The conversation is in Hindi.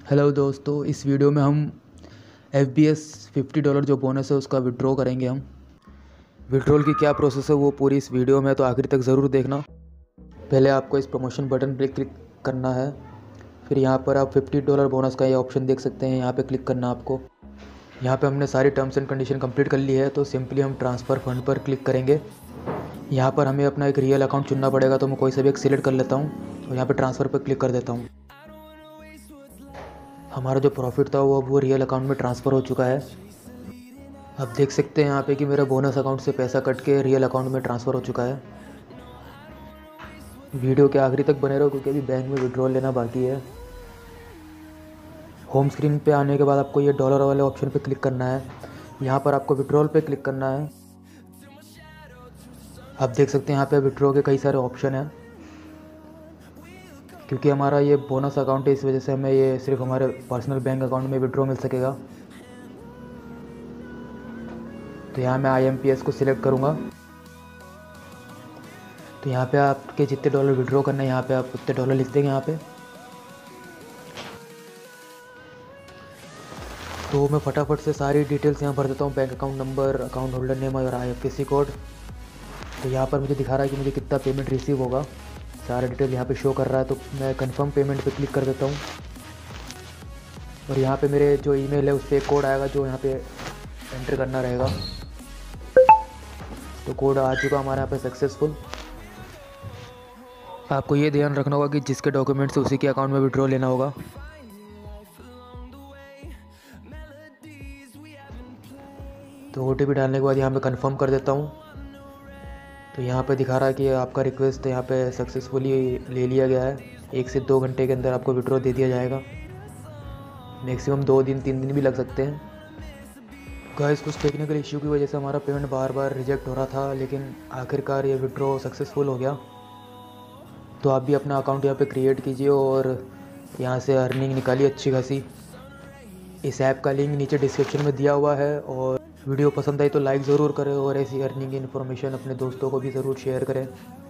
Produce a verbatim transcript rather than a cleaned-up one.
हेलो दोस्तों, इस वीडियो में हम F B S fifty dollar जो बोनस है उसका विड्रॉ करेंगे। हम विड्रॉल की क्या प्रोसेस है वो पूरी इस वीडियो में, तो आखिर तक ज़रूर देखना। पहले आपको इस प्रमोशन बटन पर क्लिक करना है, फिर यहाँ पर आप फिफ्टी डॉलर बोनस का ये ऑप्शन देख सकते हैं, यहाँ पे क्लिक करना आपको। यहाँ पे हमने सारी टर्म्स एंड कंडीशन कंप्लीट कर ली है, तो सिंपली हम ट्रांसफ़र फंड पर क्लिक करेंगे। यहाँ पर हमें अपना एक रियल अकाउंट चुनना पड़ेगा, तो मैं कोई सा भी एक सिलेक्ट कर लेता हूँ और यहाँ पर ट्रांसफ़र पर क्लिक कर देता हूँ। हमारा जो प्रॉफिट था वो अब वो रियल अकाउंट में ट्रांसफ़र हो चुका है। आप देख सकते हैं यहाँ पे कि मेरा बोनस अकाउंट से पैसा कट के रियल अकाउंट में ट्रांसफ़र हो चुका है। वीडियो के आखिरी तक बने रहो क्योंकि अभी बैंक में विड्रॉल लेना बाकी है। होम स्क्रीन पे आने के बाद आपको ये डॉलर वाले ऑप्शन पे क्लिक करना है। यहाँ पर आपको विड्रॉल पे क्लिक करना है। आप देख सकते हैं यहाँ पे विड्रॉ के कई सारे ऑप्शन हैं। क्योंकि हमारा ये बोनस अकाउंट है, इस वजह से हमें ये सिर्फ हमारे पर्सनल बैंक अकाउंट में विड्रॉ मिल सकेगा। तो यहाँ मैं आई एम पी एस को सिलेक्ट करूँगा। तो यहाँ पे आपके जितने डॉलर विड्रॉ करना है यहाँ पे आप उतने डॉलर लिख देंगे यहाँ पे। तो मैं फटाफट से सारी डिटेल्स यहाँ भर देता हूँ, bank account number, account holder name और I F S C code. तो यहाँ पर मुझे दिखा रहा है कि मुझे कितना पेमेंट रिसीव होगा, सारा डिटेल यहाँ पे शो कर रहा है। तो मैं कंफर्म पेमेंट पे क्लिक कर देता हूँ और यहाँ पे मेरे जो ईमेल है उस पर एक कोड आएगा जो यहाँ पे एंटर करना रहेगा। तो कोड आ चुका हमारे यहाँ पे सक्सेसफुल। आपको ये ध्यान रखना होगा कि जिसके डॉक्यूमेंट्स उसी के अकाउंट में विड्रॉ लेना होगा। तो ओ टी पी डालने के बाद यहाँ पे कंफर्म कर देता हूँ। तो यहाँ पे दिखा रहा है कि आपका रिक्वेस्ट यहाँ पे सक्सेसफुली ले लिया गया है। एक से दो घंटे के अंदर आपको विड्रॉ दे दिया जाएगा। मैक्सिमम दो दिन तीन दिन भी लग सकते हैं। गाइस, कुछ टेक्निकल इश्यू की वजह से हमारा पेमेंट बार बार रिजेक्ट हो रहा था, लेकिन आखिरकार ये विड्रॉ सक्सेसफुल हो गया। तो आप भी अपना अकाउंट यहाँ पे क्रिएट कीजिए और यहाँ से अर्निंग निकालिए अच्छी खासी। इस ऐप का लिंक नीचे डिस्क्रिप्शन में दिया हुआ है। और वीडियो पसंद आई तो लाइक ज़रूर करें और ऐसी अर्निंग की इन्फॉर्मेशन अपने दोस्तों को भी ज़रूर शेयर करें।